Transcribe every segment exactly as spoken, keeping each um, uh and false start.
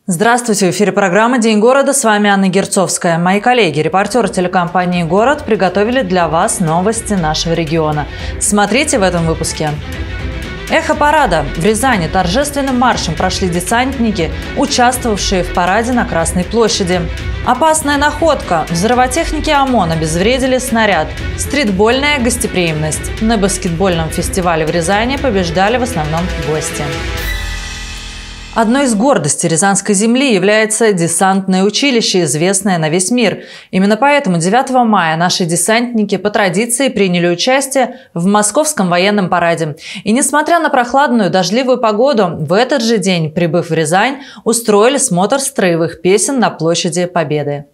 Здравствуйте! В эфире программа «День города». С вами Анна Герцовская. Мои коллеги, репортеры телекомпании «Город» приготовили для вас новости нашего региона. Смотрите в этом выпуске. Эхо парада. В Рязани торжественным маршем прошли десантники, участвовавшие в параде на Красной площади. Опасная находка. Взрывотехники ОМОН обезвредили снаряд. Стритбольная гостеприимность. На баскетбольном фестивале в Рязани побеждали в основном гости. Одной из гордостей Рязанской земли является десантное училище, известное на весь мир. Именно поэтому девятого мая наши десантники по традиции приняли участие в Московском военном параде. И несмотря на прохладную дождливую погоду, в этот же день, прибыв в Рязань, устроили смотр строевых песен на площади Победы.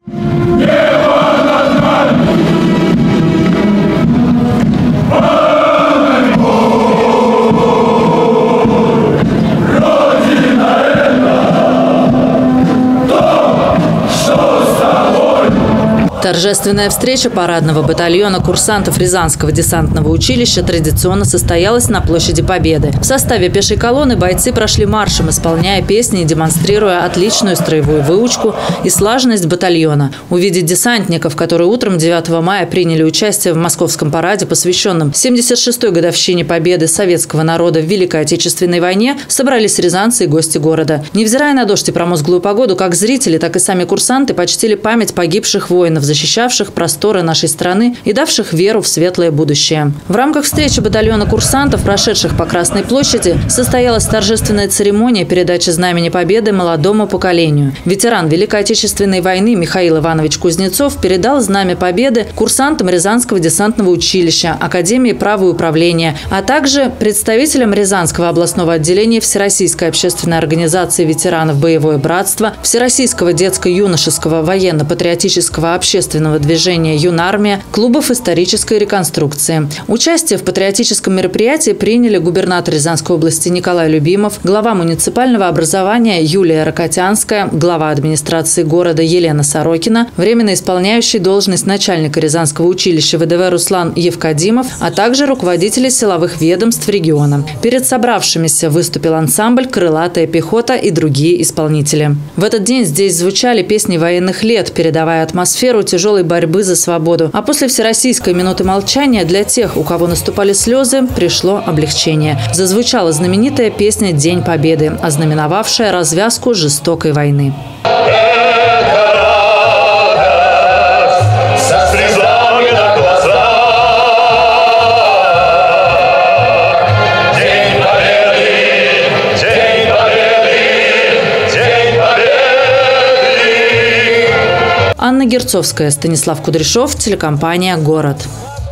Торжественная встреча парадного батальона курсантов Рязанского десантного училища традиционно состоялась на площади Победы. В составе пешей колонны бойцы прошли маршем, исполняя песни и демонстрируя отличную строевую выучку и слаженность батальона. Увидеть десантников, которые утром девятого мая приняли участие в Московском параде, посвященном семьдесят шестой годовщине победы советского народа в Великой Отечественной войне, собрались рязанцы и гости города. Невзирая на дождь и промозглую погоду, как зрители, так и сами курсанты почтили память погибших воинов, защищавших просторы нашей страны и давших веру в светлое будущее. В рамках встречи батальона курсантов, прошедших по Красной площади, состоялась торжественная церемония передачи Знамени Победы молодому поколению. Ветеран Великой Отечественной войны Михаил Иванович Кузнецов передал Знамя Победы курсантам Рязанского десантного училища, Академии права и управления, а также представителям Рязанского областного отделения Всероссийской общественной организации ветеранов Боевое братство, Всероссийского детско-юношеского военно-патриотического общественного движения «Юнармия», клубов исторической реконструкции. Участие в патриотическом мероприятии приняли губернатор Рязанской области Николай Любимов, глава муниципального образования Юлия Рокотянская, глава администрации города Елена Сорокина, временно исполняющий должность начальника Рязанского училища ВДВ Руслан Евкадимов, а также руководители силовых ведомств региона. Перед собравшимися выступил ансамбль «Крылатая пехота» и другие исполнители. В этот день здесь звучали песни военных лет, передавая атмосферу тяжелой борьбы за свободу. А после Всероссийской минуты молчания для тех, у кого наступали слезы, пришло облегчение. Зазвучала знаменитая песня «День Победы», ознаменовавшая развязку жестокой войны. Анна Герцовская, Станислав Кудряшов, телекомпания «Город».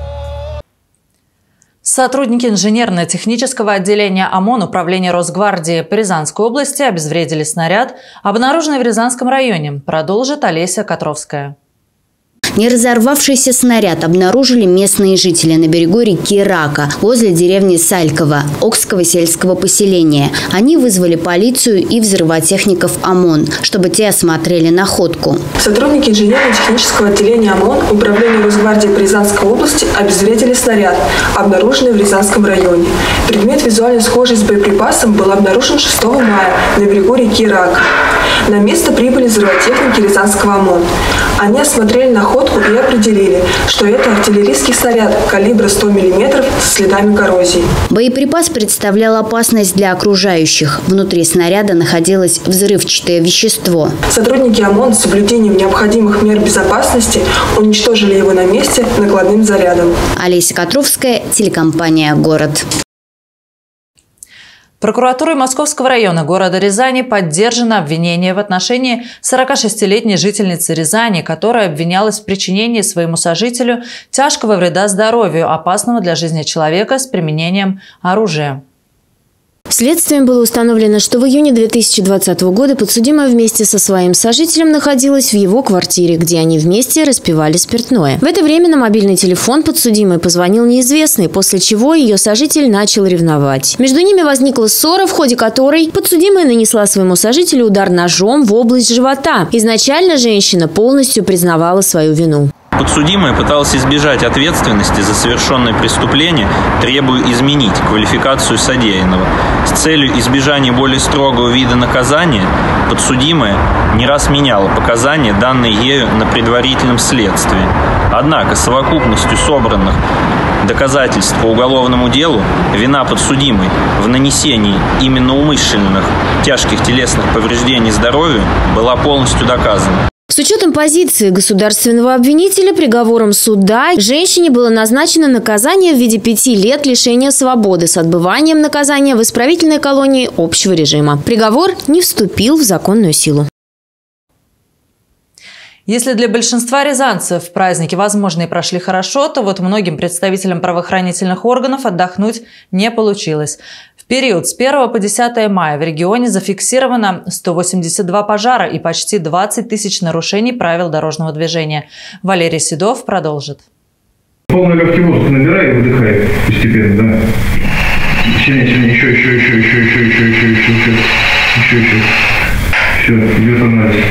Сотрудники инженерно-технического отделения ОМОН Управления Росгвардии по Рязанской области обезвредили снаряд, обнаруженный в Рязанском районе. Продолжит Олеся Котровская. Неразорвавшийся снаряд обнаружили местные жители на берегу реки Рака, возле деревни Салькова, Окского сельского поселения. Они вызвали полицию и взрывотехников ОМОН, чтобы те осмотрели находку. Сотрудники инженерно-технического отделения ОМОН Управления Росгвардии по Рязанской области обезвредили снаряд, обнаруженный в Рязанском районе. Предмет, визуально схожий с боеприпасом, был обнаружен шестого мая на берегу реки Рака. На место прибыли взрывотехники Рязанского ОМОН. Они осмотрели находку и определили, что это артиллерийский снаряд калибра сто миллиметров со следами коррозии. Боеприпас представлял опасность для окружающих. Внутри снаряда находилось взрывчатое вещество. Сотрудники ОМОН с соблюдением необходимых мер безопасности уничтожили его на месте накладным зарядом. Олеся Котровская, телекомпания «Город». Прокуратурой Московского района города Рязани поддержано обвинение в отношении сорокашестилетней жительницы Рязани, которая обвинялась в причинении своему сожителю тяжкого вреда здоровью, опасного для жизни человека с применением оружия. Следствием было установлено, что в июне две тысячи двадцатого года подсудимая вместе со своим сожителем находилась в его квартире, где они вместе распивали спиртное. В это время на мобильный телефон подсудимой позвонил неизвестный, после чего ее сожитель начал ревновать. Между ними возникла ссора, в ходе которой подсудимая нанесла своему сожителю удар ножом в область живота. Изначально женщина полностью признавала свою вину. Подсудимая пыталась избежать ответственности за совершенное преступление, требуя изменить квалификацию содеянного. С целью избежания более строгого вида наказания подсудимая не раз меняла показания, данные ею на предварительном следствии. Однако совокупностью собранных доказательств по уголовному делу вина подсудимой в нанесении именно умышленных тяжких телесных повреждений здоровью была полностью доказана. С учетом позиции государственного обвинителя приговором суда женщине было назначено наказание в виде пяти лет лишения свободы с отбыванием наказания в исправительной колонии общего режима. Приговор не вступил в законную силу. Если для большинства рязанцев праздники, возможно, и прошли хорошо, то вот многим представителям правоохранительных органов отдохнуть не получилось. В период с первого по десятое мая в регионе зафиксировано сто восемьдесят два пожара и почти двадцать тысяч нарушений правил дорожного движения. Валерий Седов продолжит. Полный легкий воздух набирай и выдыхай постепенно, да. Сильнее, сильнее, еще, еще, еще, еще, еще, еще, еще, еще, еще, еще, еще. Все, идет анализ.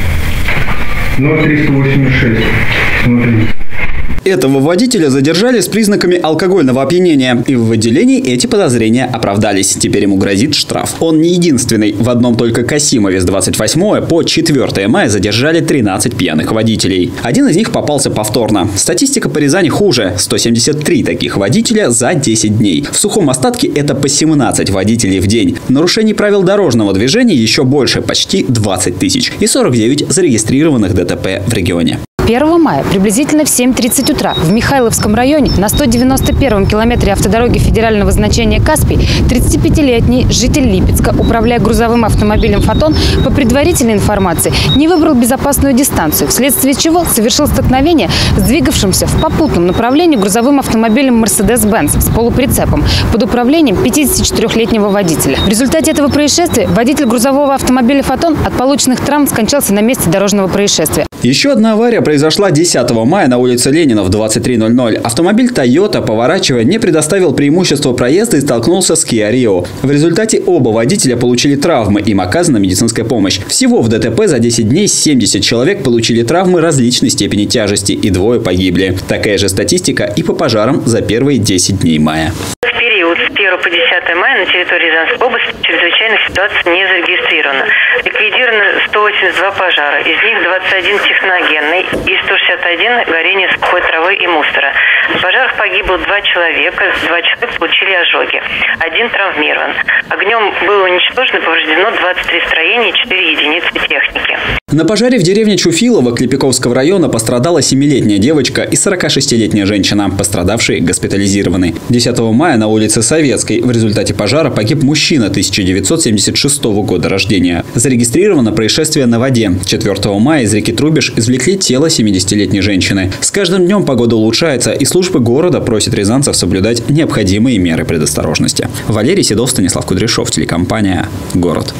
ноль триста восемьдесят шесть. Смотри. Этого водителя задержали с признаками алкогольного опьянения. И в отделении эти подозрения оправдались. Теперь ему грозит штраф. Он не единственный. В одном только Касимове с двадцать восьмого по четвёртое мая задержали тринадцать пьяных водителей. Один из них попался повторно. Статистика по Рязани хуже. сто семьдесят три таких водителя за десять дней. В сухом остатке это по семнадцать водителей в день. Нарушений правил дорожного движения еще больше, почти двадцать тысяч. И сорок девять зарегистрированных ДТП в регионе. первого мая приблизительно в семь тридцать утра в Михайловском районе на сто девяносто первом километре автодороги федерального значения Каспий тридцатипятилетний житель Липецка, управляя грузовым автомобилем «Фотон», по предварительной информации не выбрал безопасную дистанцию, вследствие чего совершил столкновение с двигавшимся в попутном направлении грузовым автомобилем «Мерседес-Бенц» с полуприцепом под управлением пятидесятичетырёхлетнего водителя. В результате этого происшествия водитель грузового автомобиля «Фотон» от полученных травм скончался на месте дорожного происшествия. Еще одна авария произошла десятого мая на улице Ленина в двадцать три ноль ноль. Автомобиль Toyota, поворачивая, не предоставил преимущество проезда и столкнулся с Kia Rio. В результате оба водителя получили травмы, им оказана медицинская помощь. Всего в ДТП за десять дней семьдесят человек получили травмы различной степени тяжести и двое погибли. Такая же статистика и по пожарам за первые десять дней мая. В период с первого по десятое мая на территории Рязанской области чрезвычайных ситуаций не зарегистрировано. Ликвидировано сто восемьдесят два пожара, из них двадцать один техногенный и сто шестьдесят один горение сухой травы и мусора. В пожарах погибло два человека, два человека получили ожоги, один травмирован. Огнем было уничтожено и повреждено двадцать три строения и четыре единицы техники. На пожаре в деревне Чуфилово Клепиковского района пострадала семилетняя девочка и сорокашестилетняя женщина. Пострадавшие госпитализированы. десятого мая на улице Советской в результате пожара погиб мужчина тысяча девятьсот семьдесят шестого года рождения. Зарегистрировано происшествие на воде. четвёртого мая из реки Трубеж извлекли тело семидесятилетней женщины. С каждым днем погода улучшается, и службы города просят рязанцев соблюдать необходимые меры предосторожности. Валерий Седов, Станислав Кудряшов, телекомпания «Город».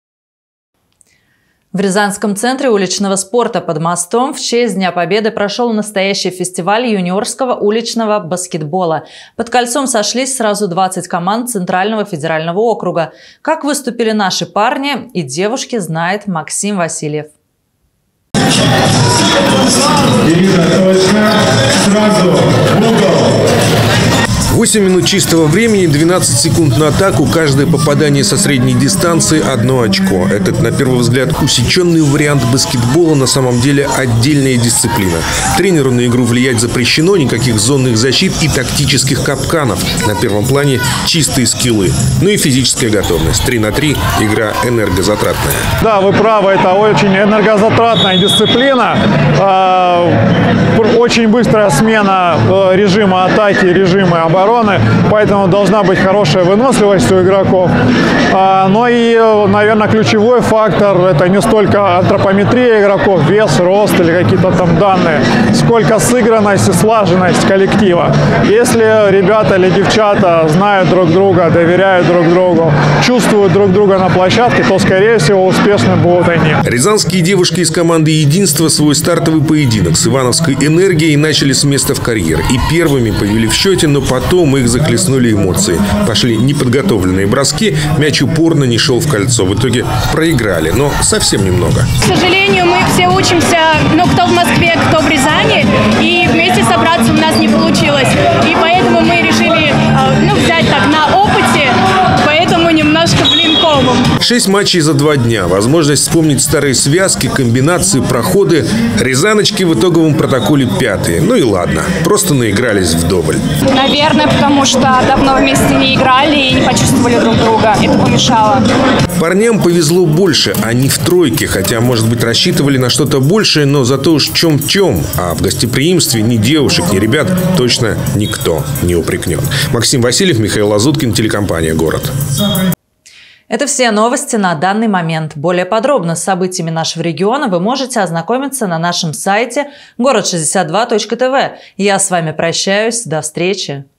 В Рязанском центре уличного спорта под мостом в честь Дня Победы прошел настоящий фестиваль юниорского уличного баскетбола. Под кольцом сошлись сразу двадцать команд Центрального федерального округа. Как выступили наши парни и девушки, знает Максим Васильев. восемь минут чистого времени, двенадцать секунд на атаку, каждое попадание со средней дистанции – одно очко. Этот, на первый взгляд, усеченный вариант баскетбола на самом деле отдельная дисциплина. Тренеру на игру влиять запрещено, никаких зонных защит и тактических капканов. На первом плане чистые скиллы. Ну и физическая готовность. три на три – игра энергозатратная. Да, вы правы, это очень энергозатратная дисциплина. Очень быстрая смена режима атаки, режима обороны. Поэтому должна быть хорошая выносливость у игроков. Но и, наверное, ключевой фактор – это не столько антропометрия игроков, вес, рост или какие-то там данные, сколько сыгранность и слаженность коллектива. Если ребята или девчата знают друг друга, доверяют друг другу, чувствуют друг друга на площадке, то, скорее всего, успешны будут они. Рязанские девушки из команды «Единство» свой стартовый поединок с ивановской энергией начали с места в карьер. И первыми повели в счете, но потом потом их захлестнули эмоции. Пошли неподготовленные броски, мяч упорно не шел в кольцо. В итоге проиграли, но совсем немного. К сожалению, мы все учимся, ну, кто в Москве, кто в Рязани, и вместе собраться у нас не получилось. И поэтому мы решили, ну, взять так на опыте, поэтому немножко, блин, комом. Шесть матчей за два дня. Возможность вспомнить старые связки, комбинации, проходы. Рязаночки в итоговом протоколе пятые. Ну и ладно, просто наигрались вдоволь. Наверное, потому что давно вместе не играли и не почувствовали друг друга. Это помешало. Парням повезло больше, они в тройке, хотя, может быть, рассчитывали на что-то большее, но зато уж чем-чем. А в гостеприимстве ни девушек, ни ребят точно никто не упрекнет. Максим Васильев, Михаил Лазуткин, телекомпания «Город». Это все новости на данный момент. Более подробно с событиями нашего региона вы можете ознакомиться на нашем сайте город шестьдесят два точка тв. Я с вами прощаюсь. До встречи.